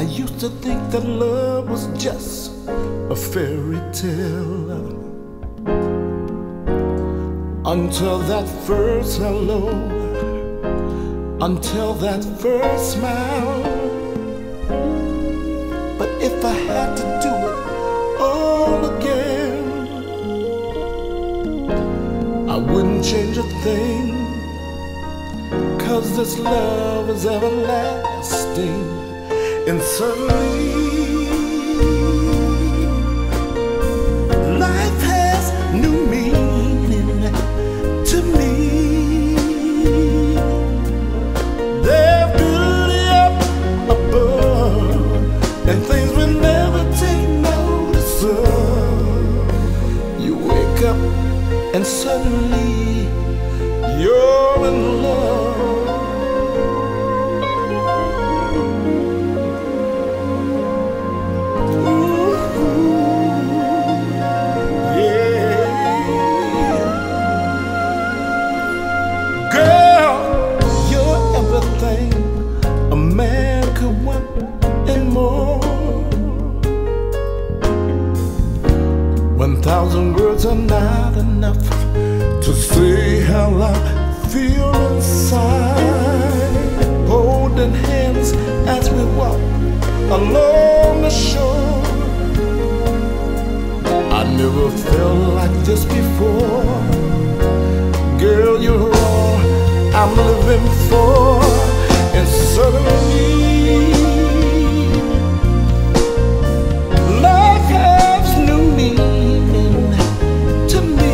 used to think that love was just a fairy tale, until that first hello, until that first smile. But if I had to do it all again, I wouldn't change a thing, 'cause this love is everlasting. And suddenly life has new meaning to me. There's beauty up above, and things we never take notice of. You wake up and suddenly you're in love. A man could want and more. 1,000 words are not enough to say how I feel inside. Holding hands as we walk along the shore. I never felt like this before. Girl, you're all I'm living for. And suddenly life has new meaning to me.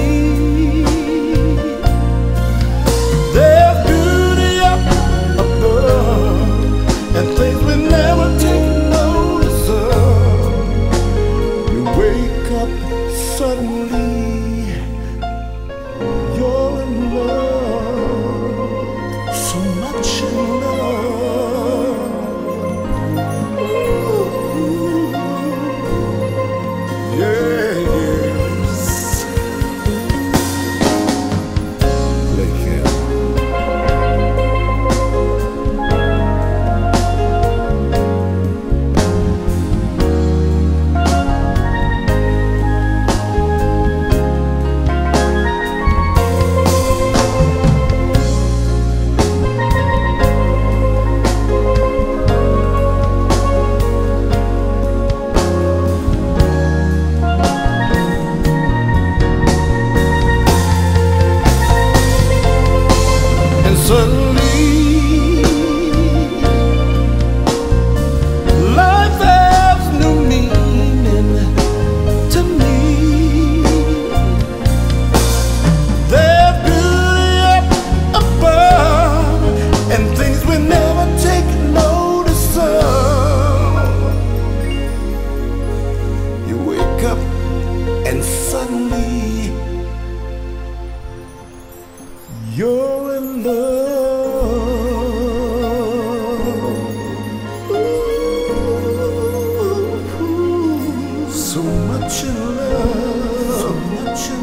There's beauty up above, and things we never take notice of. You wake up suddenly, you're in love, so much in love. Suddenly, life has new meaning to me. There's beauty up above, and things we never take notice of. You wake up and suddenly you're in love. Ooh, so much in love, so much in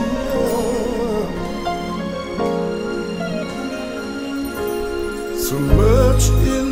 love, so much in